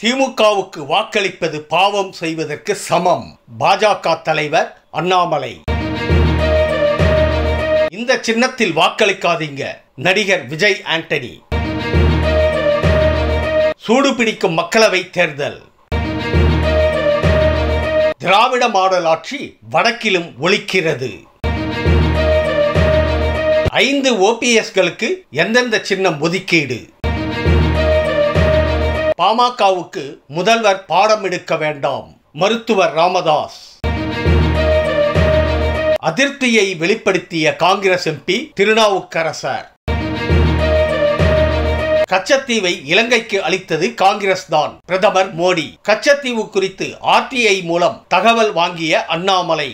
திமுகவுக்கு வாக்களிப்பது பாவம் செய்வதற்கு சமம். பாஜக தலைவர் அண்ணாமலை. இந்த சின்னத்தில் வாக்களிக்காதீங்க. நடிகர் விஜய் ஆண்டனி. சூடுபிடிக்கும் மக்களவை தேர்தல். திராவிட மாடல் ஆட்சி வடக்கிலும் ஒலிக்கிறது. 5 OPSகளுக்கு எந்தெந்த சின்னம் ஒதுக்கீடு? பாமகவுக்கு முதல்வர் பாடம் எடுக்க வேண்டாம். மருத்துவர் ராமதாஸ். அதிருப்தியை வெளிப்படுத்திய காங்கிரஸ் MP திருநாவுக்கரசர். கச்சத்தீவை இலங்கைக்கு அளித்தது காங்கிரஸ் தான். பிரதமர் மோடி. கச்சத்தீவு குறித்து RTI மூலம் தகவல் வாங்கிய அண்ணாமலை.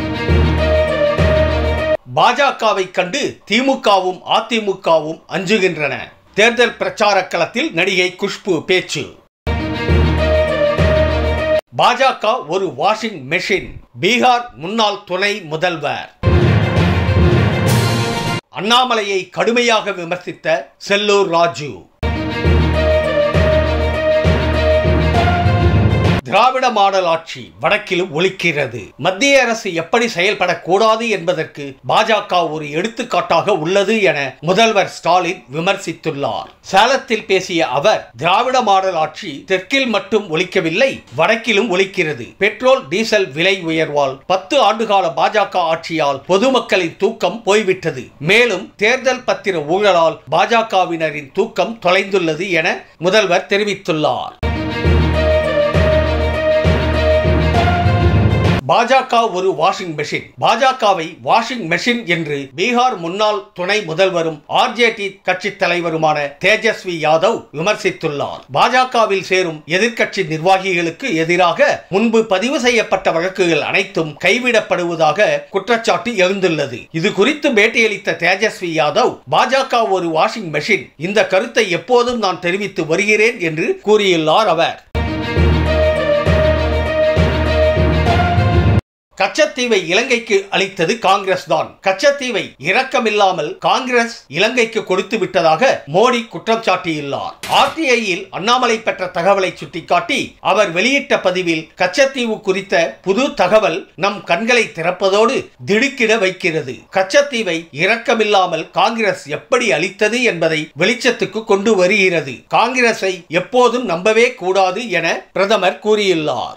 பாஜகவை கண்டு திமுகவும் அதிமுகவும் அஞ்சுகின்றன. தேர்தல் பிரச்சார களத்தில் நடிகை குஷ்பு பேச்சு. பாஜக ஒரு வாஷிங் மெஷின். பீகார் முன்னாள் துணை முதல்வர். அண்ணாமலையை கடுமையாக விமர்சித்த செல்லூர் ராஜு. திராவிட மாடல் ஆட்சி வடக்கிலும் ஒலிக்கிறது. மத்திய அரசு எப்படி செயல்படக்கூடாது என்பதற்கு பாஜக ஒரு எடுத்துக்காட்டாக உள்ளது என முதல்வர் ஸ்டாலின் விமர்சித்துள்ளார். சேலத்தில் பேசிய அவர், திராவிட மாடல் ஆட்சி தெற்கில் மட்டும் ஒலிக்கவில்லை, வடக்கிலும் ஒலிக்கிறது. பெட்ரோல் டீசல் விலை உயர்வால் 10 ஆண்டுகால பாஜக ஆட்சியால் பொதுமக்களின் தூக்கம் போய்விட்டது. மேலும் தேர்தல் பத்திர ஊழலால் பாஜகவினரின் தூக்கம் தொலைந்துள்ளது என முதல்வர் தெரிவித்துள்ளார். பாஜக ஒரு வாஷிங் மெஷின். பாஜகவை வாஷிங் மெஷின் என்று பீகார் முன்னாள் துணை முதல்வரும் RJD கட்சி தலைவருமான தேஜஸ்வி யாதவ் விமர்சித்துள்ளார். பாஜகவில் சேரும் எதிர்க்கட்சி நிர்வாகிகளுக்கு எதிராக முன்பு பதிவு செய்யப்பட்ட வழக்குகள் அனைத்தும் கைவிடப்படுவதாக குற்றச்சாட்டு எழுந்துள்ளது. இது குறித்து பேட்டியளித்த தேஜஸ்வி யாதவ், பாஜக ஒரு வாஷிங் மெஷின், இந்த கருத்தை எப்போதும் நான் தெரிவித்து வருகிறேன் என்று கூறியுள்ளார். அவர் கச்சத்தீவை இலங்கைக்கு அளித்தது காங்கிரஸ் தான். கச்சத்தீவை இரக்கமில்லாமல் காங்கிரஸ் இலங்கைக்கு கொடுத்து விட்டதாக மோடி குற்றம் சாட்டியுள்ளார். RTIயில் அண்ணாமலை பெற்ற தகவலை சுட்டிக்காட்டி அவர் வெளியிட்ட பதிவில், கச்சத்தீவு குறித்த புது தகவல் நம் கண்களை திறப்பதோடு திடுக்கிட வைக்கிறது. கச்சத்தீவை இரக்கமில்லாமல் காங்கிரஸ் எப்படி அளித்தது என்பதை வெளிச்சத்துக்கு கொண்டு வருகிறது. காங்கிரஸை எப்போதும் நம்பவே கூடாது என பிரதமர் கூறியுள்ளார்.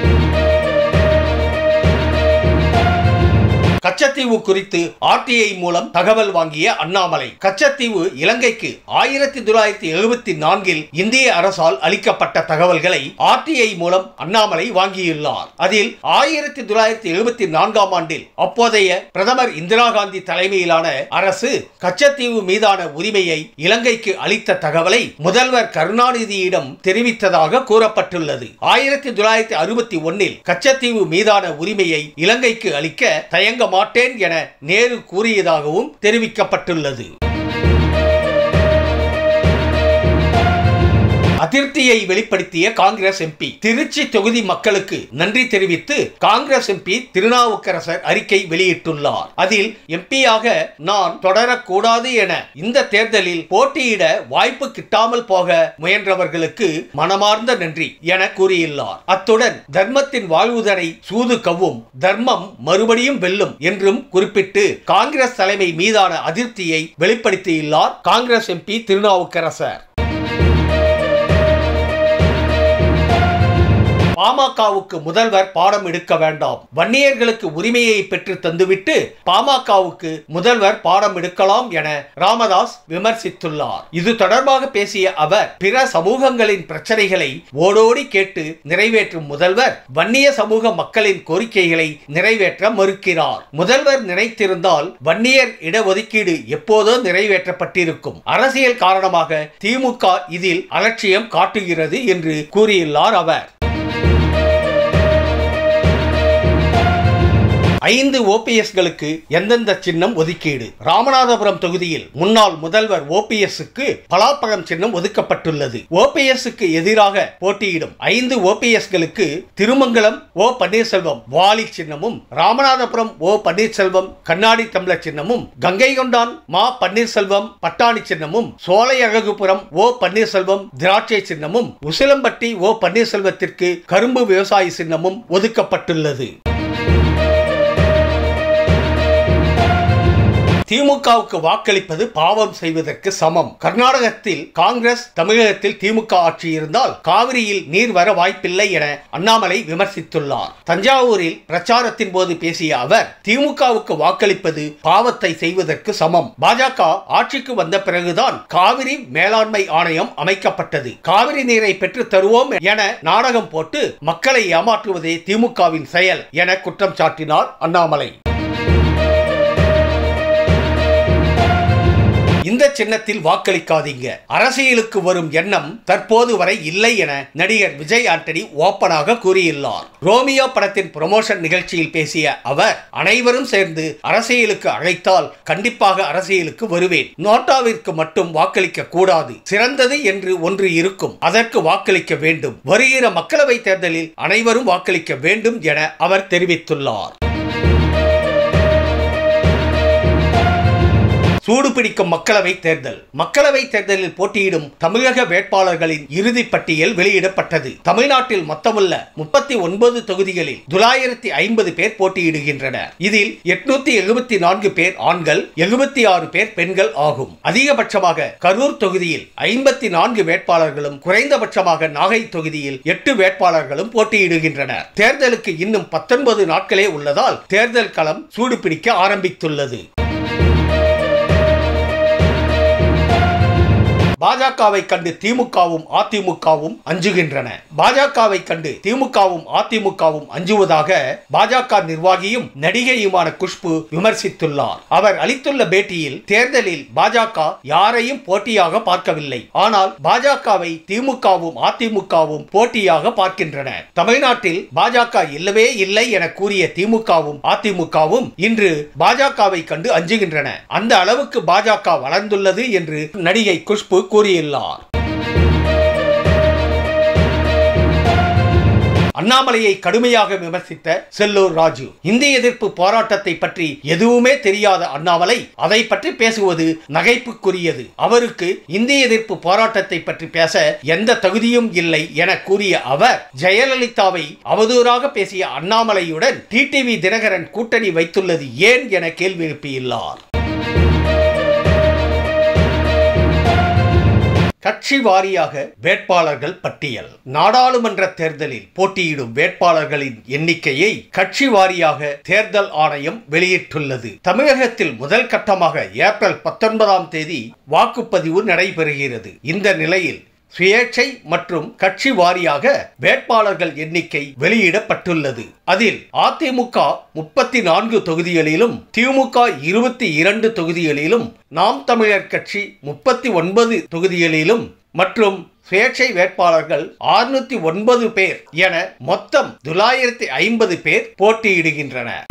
கச்சத்தீவு குறித்து RTI மூலம் தகவல் வாங்கிய அண்ணாமலை, கச்சத்தீவு இலங்கைக்கு 1974இல் இந்திய அரசால் அளிக்கப்பட்ட தகவல்களை RTI மூலம் அண்ணாமலை வாங்கியுள்ளார். அதில் 1974ஆம் ஆண்டில் அப்போதைய பிரதமர் இந்திரா காந்தி தலைமையிலான அரசு கச்சத்தீவு மீதான உரிமையை இலங்கைக்கு அளித்த தகவலை முதல்வர் கருணாநிதியிடம் தெரிவித்ததாக கூறப்பட்டுள்ளது. 1961இல் கச்சத்தீவு மீதான உரிமையை இலங்கைக்கு அளிக்க தயங்க மாட்டேன் என நேரு கூறியதாகவும் தெரிவிக்கப்பட்டுள்ளது. அதிருப்தியை வெளிப்படுத்திய காங்கிரஸ் MP. திருச்சி தொகுதி மக்களுக்கு நன்றி தெரிவித்து காங்கிரஸ் MP திருநாவுக்கரசர் அறிக்கை வெளியிட்டுள்ளார். அதில் MP-யாக நான் தொடரக்கூடாது என இந்த தேர்தலில் போட்டியிட வாய்ப்பு கிட்டாமல் போக முயன்றவர்களுக்கு மனமார்ந்த நன்றி என கூறியுள்ளார். அத்துடன் தர்மத்தின் வாழ்வுதனை சூது கவ்வும், தர்மம் மறுபடியும் வெல்லும் என்றும் குறிப்பிட்டு காங்கிரஸ் தலைமை மீதான அதிருப்தியை வெளிப்படுத்தியுள்ளார் காங்கிரஸ் MP திருநாவுக்கரசர். பாமகவுக்கு முதல்வர் பாடம் எடுக்க வேண்டாம். வன்னியர்களுக்கு உரிமையை பெற்று தந்துவிட்டு பாமகவுக்கு முதல்வர் பாடம் எடுக்கலாம் என ராமதாஸ் விமர்சித்துள்ளார். இது தொடர்பாக பேசிய அவர், பிற சமூகங்களின் பிரச்சனைகளை ஓடோடி கேட்டு நிறைவேற்றும் முதல்வர் வன்னிய சமூக மக்களின் கோரிக்கைகளை நிறைவேற்ற மறுக்கிறார். முதல்வர் நினைத்திருந்தால் வன்னியர் இடஒதுக்கீடு எப்போதோ நிறைவேற்றப்பட்டிருக்கும். அரசியல் காரணமாக திமுக இதில் அலட்சியம் காட்டுகிறது என்று கூறியுள்ளார் அவர். 5 ஓபிஎஸ்களுக்கு எந்தெந்த சின்னம் ஒதுக்கீடு. ராமநாதபுரம் தொகுதியில் முன்னாள் முதல்வர் ஓபிஎஸ்க்கு பலாப்பழம் சின்னம் ஒதுக்கப்பட்டுள்ளது. ஓபிஎஸ்க்கு எதிராக போட்டியிடும் 5 ஓபிஎஸ்களுக்கு திருமங்கலம் ஓ பன்னீர்செல்வம் வாலி சின்னமும், ராமநாதபுரம் ஓ பன்னீர்செல்வம் கண்ணாடி டம்ளர் சின்னமும், கங்கைகொண்டான் மா பன்னீர்செல்வம் பட்டாணி சின்னமும், சோலையழகுபுரம் ஓ பன்னீர்செல்வம் திராட்சை சின்னமும், உசிலம்பட்டி ஓ பன்னீர்செல்வத்திற்கு கரும்பு விவசாயி சின்னமும் ஒதுக்கப்பட்டுள்ளது. திமுகவுக்கு வாக்களிப்பது பாவம் செய்வதற்கு சமம். கர்நாடகத்தில் காங்கிரஸ், தமிழகத்தில் திமுக ஆட்சி இருந்தால் காவிரியில் நீர் வர வாய்ப்பில்லை என அண்ணாமலை விமர்சித்துள்ளார். தஞ்சாவூரில் பிரச்சாரத்தின் போது பேசிய அவர், திமுகவுக்கு வாக்களிப்பது பாவத்தை செய்வதற்கு சமம். பாஜக ஆட்சிக்கு வந்த பிறகுதான் காவிரி மேலாண்மை ஆணையம் அமைக்கப்பட்டது. காவிரி நீரை பெற்று தருவோம் என நாடகம் போட்டு மக்களை ஏமாற்றுவதே திமுகவின் செயல் என குற்றம் சாட்டினார் அண்ணாமலை. இந்த சின்னத்தில் வாக்களிக்காதீங்க, அரசியலுக்கு வரும் எண்ணம் தற்போது வரை இல்லை என நடிகர் விஜய் ஆண்டனி ஓப்பனாக கூறியுள்ளார். ரோமியோ படத்தின் ப்ரமோஷன் நிகழ்ச்சியில் பேசிய அவர், அனைவரும் சேர்ந்து அரசியலுக்கு அழைத்தால் கண்டிப்பாக அரசியலுக்கு வருவேன். நோட்டாவிற்கு மட்டும் வாக்களிக்க கூடாது, சிறந்தது என்று ஒன்று இருக்கும், அதற்கு வாக்களிக்க வேண்டும். வருகிற மக்களவை தேர்தலில் அனைவரும் வாக்களிக்க வேண்டும் என அவர் தெரிவித்துள்ளார். சூடுபிடிக்கும் மக்களவை தேர்தல். மக்களவை தேர்தலில் போட்டியிடும் தமிழக வேட்பாளர்களின் இறுதி பட்டியல் வெளியிடப்பட்டது. தமிழ்நாட்டில் மொத்தமுள்ள 39 தொகுதிகளில் 950 பேர் போட்டியிடுகின்றனர். இதில் 874 பேர் ஆண்கள், 76 பேர் பெண்கள் ஆகும். அதிகபட்சமாக கரூர் தொகுதியில் 54 வேட்பாளர்களும், குறைந்தபட்சமாக நாகை தொகுதியில் 8 வேட்பாளர்களும் போட்டியிடுகின்றனர். தேர்தலுக்கு இன்னும் 19 நாட்களே உள்ளதால் தேர்தல் களம் சூடுபிடிக்க ஆரம்பித்துள்ளது. பாஜகவை கண்டு திமுகவும் அதிமுகவும் அஞ்சுகின்றன. பாஜகவை கண்டு திமுகவும் அதிமுகவும் அஞ்சுவதாக பாஜக நிர்வாகியும் நடிகையுமான குஷ்பு விமர்சித்துள்ளார். அவர் அளித்துள்ள பேட்டியில், தேர்தலில் பாஜக யாரையும் போட்டியாக பார்க்கவில்லை, ஆனால் பாஜகவை திமுகவும் அதிமுகவும் போட்டியாக பார்க்கின்றன. தமிழ்நாட்டில் பாஜக இல்லவே இல்லை என கூறிய திமுகவும் அதிமுகவும் இன்று பாஜகவை கண்டு அஞ்சுகின்றன. அந்த அளவுக்கு பாஜக வளர்ந்துள்ளது என்று நடிகை குஷ்பு கூறியுள்ளார். அண்ணாமலையை கடுமையாக விமர்சித்த செல்லூர் ராஜு, இந்திய எதிர்ப்பு போராட்டத்தை பற்றி எதுவுமே தெரியாத அண்ணாமலை அதை பற்றி பேசுவது நகைப்புக்குரியது. அவருக்கு இந்திய எதிர்ப்பு போராட்டத்தை பற்றி பேச எந்த தகுதியும் இல்லை என கூறிய அவர், ஜெயலலிதாவை அவதூறாக பேசிய அண்ணாமலையுடன் டிடிவி தினகரன் கூட்டணி வைத்துள்ளது ஏன் என கேள்வி எழுப்பியுள்ளார். கட்சி வாரியாக வேட்பாளர்கள் பட்டியல். நாடாளுமன்ற தேர்தலில் போட்டியிடும் வேட்பாளர்களின் எண்ணிக்கையை கட்சி வாரியாக தேர்தல் ஆணையம் வெளியிட்டுள்ளது. தமிழகத்தில் முதல் கட்டமாக ஏப்ரல் 19ஆம் தேதி வாக்குப்பதிவு நடைபெறுகிறது. இந்த நிலையில் சுயேட்சை மற்றும் கட்சி வாரியாக வேட்பாளர்கள் எண்ணிக்கை வெளியிடப்பட்டுள்ளது. அதில் அதிமுக 34 தொகுதிகளிலும், திமுக 22 தொகுதிகளிலும், நாம் தமிழர் கட்சி 39 தொகுதிகளிலும் மற்றும் சுயேட்சை வேட்பாளர்கள் 609 பேர் என மொத்தம் 950 பேர் போட்டியிடுகின்றனர்.